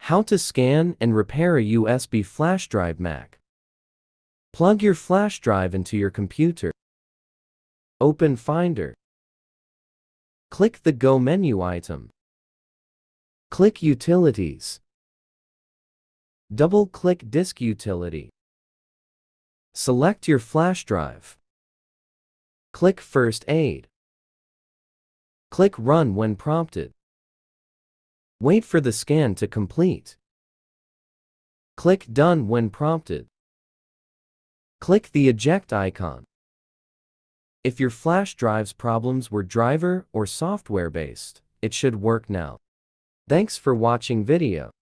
How to scan and repair a USB flash drive Mac. Plug your flash drive into your computer. Open Finder. Click the Go menu item. Click Utilities. Double-click Disk Utility. Select your flash drive. Click First Aid. Click Run when prompted. Wait for the scan to complete. Click Done when prompted. Click the Eject icon. If your flash drive's problems were driver or software based, it should work now. Thanks for watching video.